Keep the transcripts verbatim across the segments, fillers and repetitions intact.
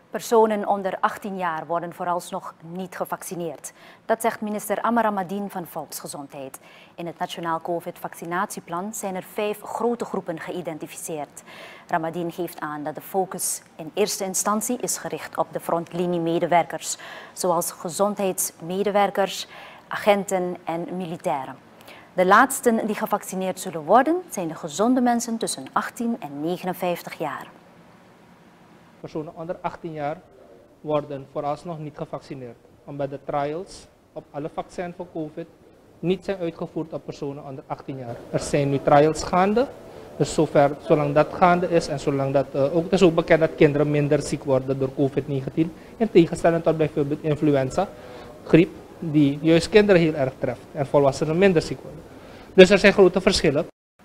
Personen onder achttien jaar worden vooralsnog niet gevaccineerd. Dat zegt minister Amar Ramadan van Volksgezondheid. In het Nationaal COVID-vaccinatieplan zijn er vijf grote groepen geïdentificeerd. Ramadan geeft aan dat de focus in eerste instantie is gericht op de frontliniemedewerkers, zoals gezondheidsmedewerkers, agenten en militairen. De laatsten die gevaccineerd zullen worden zijn de gezonde mensen tussen achttien en negenenvijftig jaar. Personen onder achttien jaar worden vooralsnog niet gevaccineerd, omdat de trials op alle vaccins voor COVID niet zijn uitgevoerd op personen onder achttien jaar. Er zijn nu trials gaande, dus zover, zolang dat gaande is en zolang dat uh, ook, het is ook bekend dat kinderen minder ziek worden door COVID negentien, in tegenstelling tot bijvoorbeeld influenza, griep, die juist kinderen heel erg treft en volwassenen minder ziek worden. Dus er zijn grote verschillen.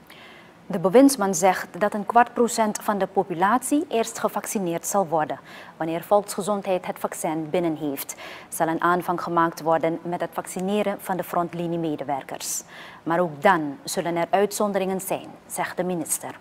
De bewindsman zegt dat een kwart procent van de populatie eerst gevaccineerd zal worden. Wanneer Volksgezondheid het vaccin binnen heeft, zal een aanvang gemaakt worden met het vaccineren van de frontliniemedewerkers. Maar ook dan zullen er uitzonderingen zijn, zegt de minister.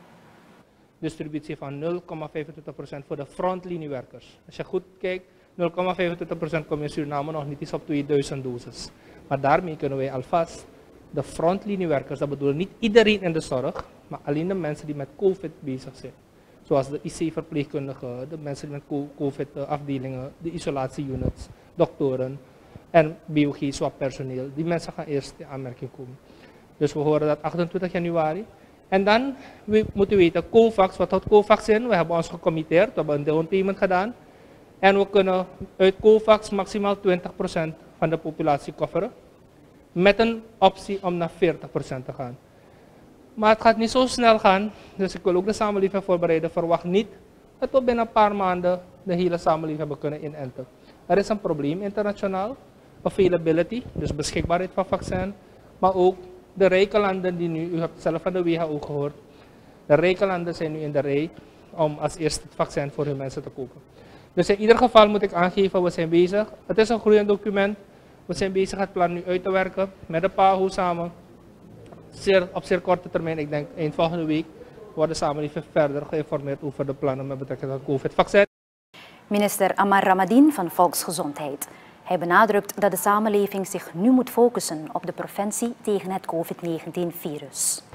Distributie van nul komma vijfentwintig procent voor de frontliniewerkers. Als je goed kijkt, nul komma vijfentwintig procent komt in Suriname nog niet eens op tweeduizend doses. Maar daarmee kunnen wij alvast de frontliniewerkers, dat bedoelt niet iedereen in de zorg, maar alleen de mensen die met COVID bezig zijn. Zoals de I C-verpleegkundigen, de mensen die met COVID-afdelingen, de isolatieunits, doktoren en B O G-swap-personeel. Die mensen gaan eerst in aanmerking komen. Dus we horen dat achtentwintig januari. En dan we moeten we weten, COVAX, wat houdt COVAX in? We hebben ons gecommitteerd, we hebben een down payment gedaan. En we kunnen uit COVAX maximaal twintig procent van de populatie coveren. Met een optie om naar veertig procent te gaan. Maar het gaat niet zo snel gaan, dus ik wil ook de samenleving voorbereiden. Verwacht niet dat we binnen een paar maanden de hele samenleving hebben kunnen inenten. Er is een probleem internationaal, availability, dus beschikbaarheid van vaccin, maar ook de rijke landen die nu, u hebt het zelf van de W H O gehoord, de rijke landen zijn nu in de rij om als eerste het vaccin voor hun mensen te kopen. Dus in ieder geval moet ik aangeven, we zijn bezig. Het is een groeiend document. We zijn bezig het plan nu uit te werken met de P A H O samen. Zeer, op zeer korte termijn, ik denk eind volgende week, wordt de samenleving verder geïnformeerd over de plannen met betrekking tot het COVID-vaccin. Minister Amar Ramadan van Volksgezondheid. Hij benadrukt dat de samenleving zich nu moet focussen op de preventie tegen het COVID negentien virus.